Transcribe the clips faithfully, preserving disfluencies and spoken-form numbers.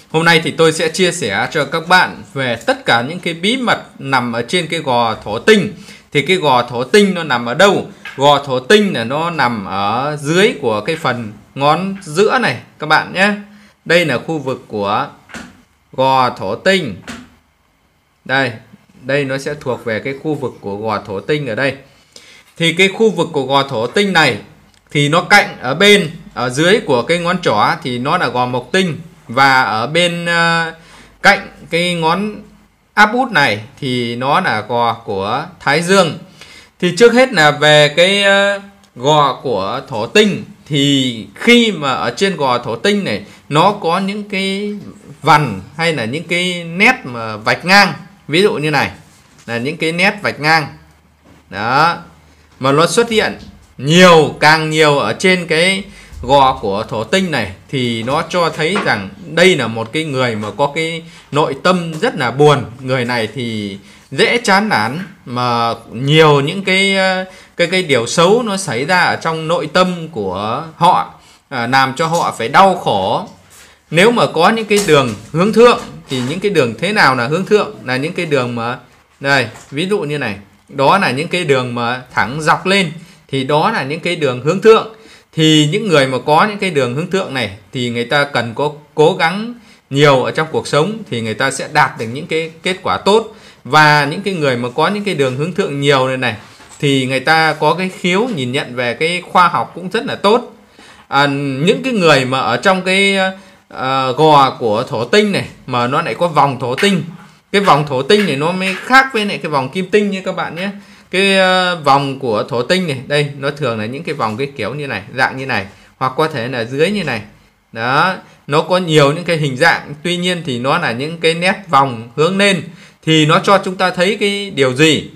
Hôm nay thì tôi sẽ chia sẻ cho các bạn về tất cả những cái bí mật nằm ở trên cái gò thổ tinh. Thì cái gò thổ tinh nó nằm ở đâu? Gò thổ tinh là nó nằm ở dưới của cái phần ngón giữa này các bạn nhé. Đây là khu vực của gò thổ tinh. Đây, đây nó sẽ thuộc về cái khu vực của gò thổ tinh ở đây. Thì cái khu vực của gò thổ tinh này thì nó cạnh ở bên ở dưới của cái ngón trỏ thì nó là gò mộc tinh, và ở bên uh, cạnh cái ngón áp út này thì nó là gò của thái dương. Thì trước hết là về cái uh, gò của thổ tinh, thì khi mà ở trên gò thổ tinh này nó có những cái vằn hay là những cái nét mà vạch ngang, ví dụ như này là những cái nét vạch ngang đó, mà nó xuất hiện nhiều, càng nhiều ở trên cái gò của thổ tinh này thì nó cho thấy rằng đây là một cái người mà có cái nội tâm rất là buồn. Người này thì dễ chán nản, mà nhiều những cái cái cái điều xấu nó xảy ra ở trong nội tâm của họ, à, làm cho họ phải đau khổ. Nếu mà có những cái đường hướng thượng thì những cái đường thế nào là hướng thượng? Là những cái đường mà đây, ví dụ như này, đó là những cái đường mà thẳng dọc lên, thì đó là những cái đường hướng thượng. Thì những người mà có những cái đường hướng thượng này thì người ta cần có cố gắng nhiều ở trong cuộc sống thì người ta sẽ đạt được những cái kết quả tốt. Và những cái người mà có những cái đường hướng thượng nhiều này này thì người ta có cái khiếu nhìn nhận về cái khoa học cũng rất là tốt. À, những cái người mà ở trong cái uh, gò của thổ tinh này mà nó lại có vòng thổ tinh, cái vòng thổ tinh này nó mới khác với lại cái vòng kim tinh nha các bạn nhé. Cái uh, vòng của thổ tinh này, đây nó thường là những cái vòng cái kiểu như này, dạng như này, hoặc có thể là dưới như này. Đó, nó có nhiều những cái hình dạng, tuy nhiên thì nó là những cái nét vòng hướng lên. Thì nó cho chúng ta thấy cái điều gì?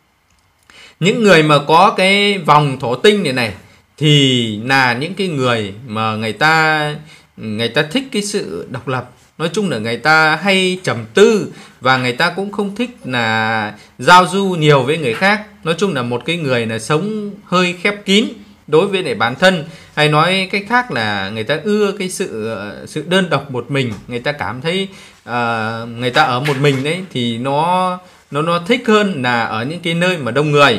Những người mà có cái vòng thổ tinh này này thì là những cái người mà người ta người ta thích cái sự độc lập. Nói chung là người ta hay trầm tư, và người ta cũng không thích là giao du nhiều với người khác. Nói chung là một cái người là sống hơi khép kín đối với lại bản thân, hay nói cách khác là người ta ưa cái sự sự đơn độc một mình. Người ta cảm thấy uh, người ta ở một mình đấy thì nó nó nó thích hơn là ở những cái nơi mà đông người.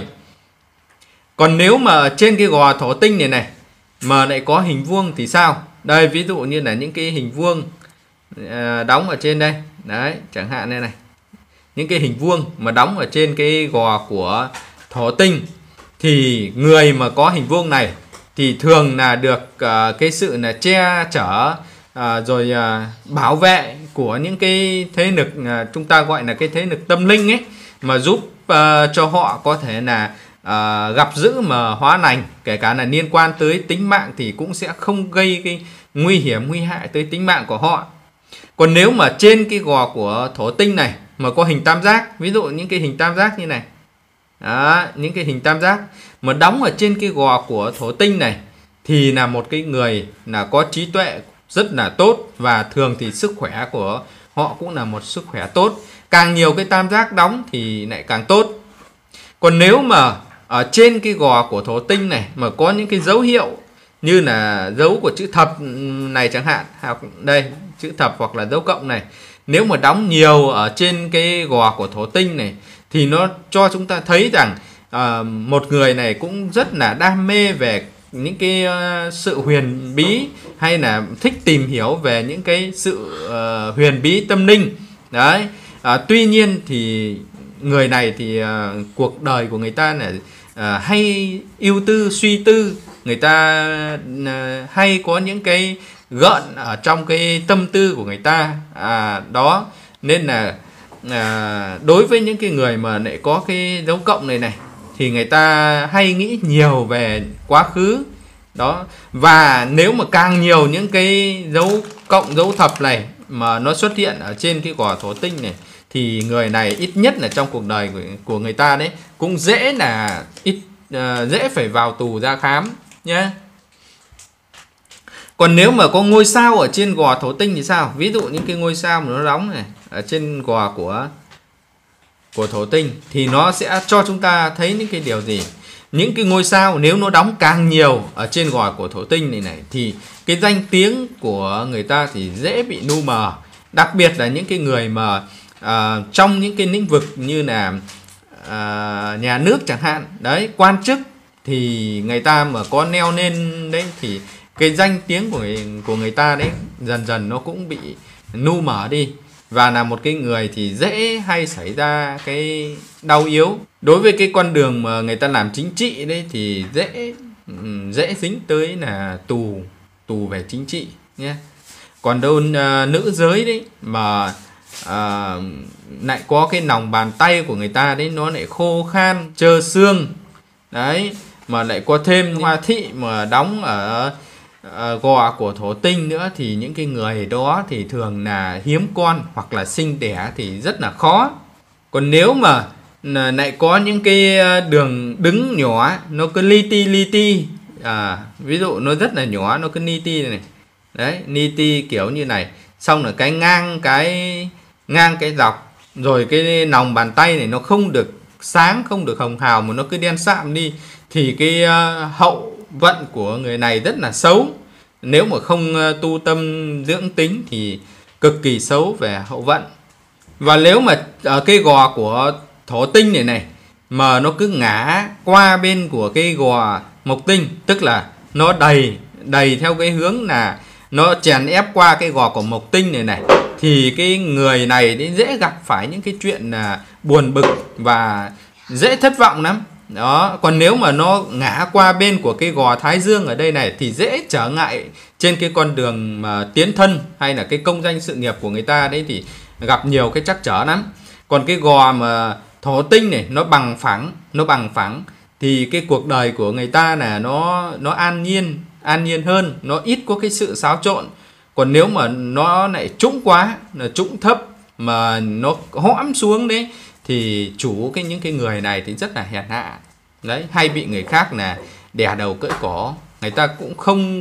Còn nếu mà trên cái gò thổ tinh này này mà lại có hình vuông thì sao? Đây, ví dụ như là những cái hình vuông uh, đóng ở trên đây đấy, chẳng hạn đây này, những cái hình vuông mà đóng ở trên cái gò của thổ tinh, thì người mà có hình vuông này thì thường là được uh, cái sự là che chở uh, rồi uh, bảo vệ của những cái thế lực uh, chúng ta gọi là cái thế lực tâm linh ấy, mà giúp uh, cho họ có thể là uh, gặp dữ mà hóa lành, kể cả là liên quan tới tính mạng thì cũng sẽ không gây cái nguy hiểm nguy hại tới tính mạng của họ. Còn nếu mà trên cái gò của thổ tinh này mà có hình tam giác, ví dụ những cái hình tam giác như này đó, những cái hình tam giác mà đóng ở trên cái gò của thổ tinh này thì là một cái người là có trí tuệ rất là tốt, và thường thì sức khỏe của họ cũng là một sức khỏe tốt. Càng nhiều cái tam giác đóng thì lại càng tốt. Còn nếu mà ở trên cái gò của thổ tinh này mà có những cái dấu hiệu như là dấu của chữ thập này chẳng hạn, hoặc đây chữ thập hoặc là dấu cộng này, nếu mà đóng nhiều ở trên cái gò của thổ tinh này thì nó cho chúng ta thấy rằng uh, một người này cũng rất là đam mê về những cái uh, sự huyền bí, hay là thích tìm hiểu về những cái sự uh, huyền bí tâm linh đấy. Uh, tuy nhiên thì người này thì uh, cuộc đời của người ta là uh, hay ưu tư suy tư, người ta uh, hay có những cái gợn ở trong cái tâm tư của người ta à, đó, nên là à, đối với những cái người mà lại có cái dấu cộng này này thì người ta hay nghĩ nhiều về quá khứ đó. Và nếu mà càng nhiều những cái dấu cộng dấu thập này mà nó xuất hiện ở trên cái gò thổ tinh này thì người này ít nhất là trong cuộc đời của, của người ta đấy cũng dễ là ít uh, dễ phải vào tù ra khám nhé. Còn nếu mà có ngôi sao ở trên gò thổ tinh thì sao? Ví dụ những cái ngôi sao mà nó đóng này ở trên gò của của thổ tinh thì nó sẽ cho chúng ta thấy những cái điều gì? Những cái ngôi sao nếu nó đóng càng nhiều ở trên gò của thổ tinh này này thì cái danh tiếng của người ta thì dễ bị lu mờ. Đặc biệt là những cái người mà à, trong những cái lĩnh vực như là à, nhà nước chẳng hạn, đấy, quan chức, thì người ta mà có neo lên đấy thì cái danh tiếng của người, của người ta đấy dần dần nó cũng bị nu mở đi, và là một cái người thì dễ hay xảy ra cái đau yếu. Đối với cái con đường mà người ta làm chính trị đấy thì dễ dễ dính tới là tù tù về chính trị nhé. Còn đâu uh, nữ giới đấy mà uh, lại có cái lòng bàn tay của người ta đấy nó lại khô khan trơ xương đấy, mà lại có thêm hoa thị mà đóng ở uh, gò của thổ tinh nữa, thì những cái người đó thì thường là hiếm con hoặc là sinh đẻ thì rất là khó. Còn nếu mà lại có những cái đường đứng nhỏ nó cứ li ti li ti, à, ví dụ nó rất là nhỏ, nó cứ li ti này, đấy, li ti kiểu như này, xong rồi cái ngang cái ngang cái dọc, rồi cái lòng bàn tay này nó không được sáng, không được hồng hào mà nó cứ đen sạm đi, thì cái uh, hậu vận của người này rất là xấu. Nếu mà không uh, tu tâm dưỡng tính thì cực kỳ xấu về hậu vận. Và nếu mà ở cái gò của thổ tinh này này mà nó cứ ngã qua bên của cái gò mộc tinh, tức là nó đầy đầy theo cái hướng là nó chèn ép qua cái gò của mộc tinh này này, thì cái người này dễ gặp phải những cái chuyện là buồn bực và dễ thất vọng lắm đó. Còn nếu mà nó ngã qua bên của cái gò thái dương ở đây này thì dễ trở ngại trên cái con đường mà tiến thân hay là cái công danh sự nghiệp của người ta đấy, thì gặp nhiều cái trắc trở lắm. Còn cái gò mà thổ tinh này nó bằng phẳng, nó bằng phẳng thì cái cuộc đời của người ta là nó nó an nhiên, an nhiên hơn, nó ít có cái sự xáo trộn. Còn nếu mà nó lại trũng quá, là trũng thấp mà nó hõm xuống đấy, thì chủ cái những cái người này thì rất là hèn hạ đấy, hay bị người khác là đè đầu cưỡi cổ. Người ta cũng không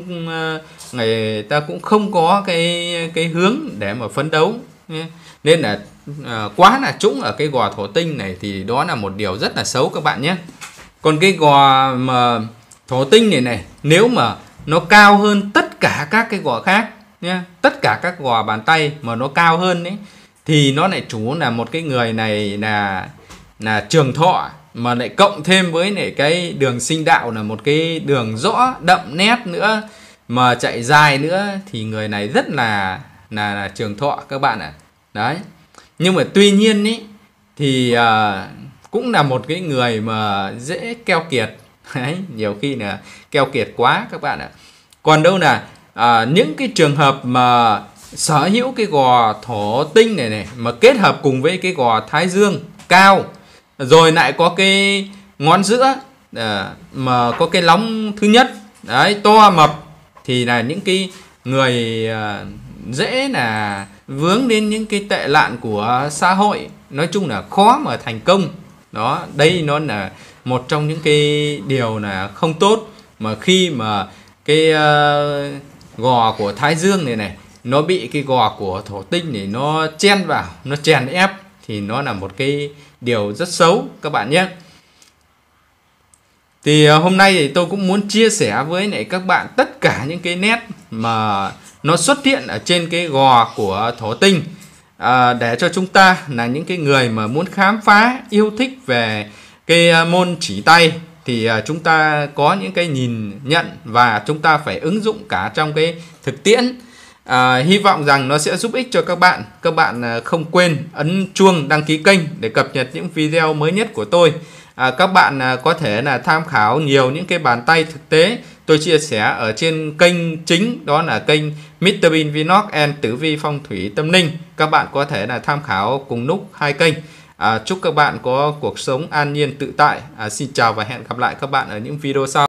người ta cũng không có cái cái hướng để mà phấn đấu, nên là à, quá là trũng ở cái gò thổ tinh này thì đó là một điều rất là xấu các bạn nhé. Còn cái gò mà thổ tinh này này, nếu mà nó cao hơn tất cả các cái gò khác nhé, tất cả các gò bàn tay mà nó cao hơn đấy, thì nó lại chủ là một cái người này là là trường thọ, mà lại cộng thêm với lại cái đường sinh đạo là một cái đường rõ đậm nét nữa, mà chạy dài nữa, thì người này rất là là, là trường thọ các bạn ạ. Đấy. Nhưng mà tuy nhiên ý, thì à, cũng là một cái người mà dễ keo kiệt. Đấy, nhiều khi là keo kiệt quá các bạn ạ. Còn đâu là à, những cái trường hợp mà sở hữu cái gò thổ tinh này này mà kết hợp cùng với cái gò thái dương cao, rồi lại có cái ngón giữa à, mà có cái lóng thứ nhất đấy to mập, thì là những cái người à, dễ là vướng đến những cái tệ nạn của xã hội, nói chung là khó mà thành công đó. Đây nó là một trong những cái điều là không tốt, mà khi mà cái uh, gò của thái dương này này nó bị cái gò của thổ tinh này nó chen vào, nó chèn ép, thì nó là một cái điều rất xấu các bạn nhé. Thì uh, hôm nay thì tôi cũng muốn chia sẻ với lại các bạn tất cả những cái nét mà nó xuất hiện ở trên cái gò của thổ tinh, à, để cho chúng ta là những cái người mà muốn khám phá, yêu thích về cái môn chỉ tay, thì à, chúng ta có những cái nhìn nhận và chúng ta phải ứng dụng cả trong cái thực tiễn. À, hy vọng rằng nó sẽ giúp ích cho các bạn. Các bạn à, không quên ấn chuông đăng ký kênh để cập nhật những video mới nhất của tôi. À, các bạn à, có thể là tham khảo nhiều những cái bàn tay thực tế tôi chia sẻ ở trên kênh chính, đó là kênh mít tơ Bean Vlog and Tử Vi Phong Thủy Tâm Linh. Các bạn có thể là tham khảo cùng lúc hai kênh. À, chúc các bạn có cuộc sống an nhiên tự tại. À, xin chào và hẹn gặp lại các bạn ở những video sau.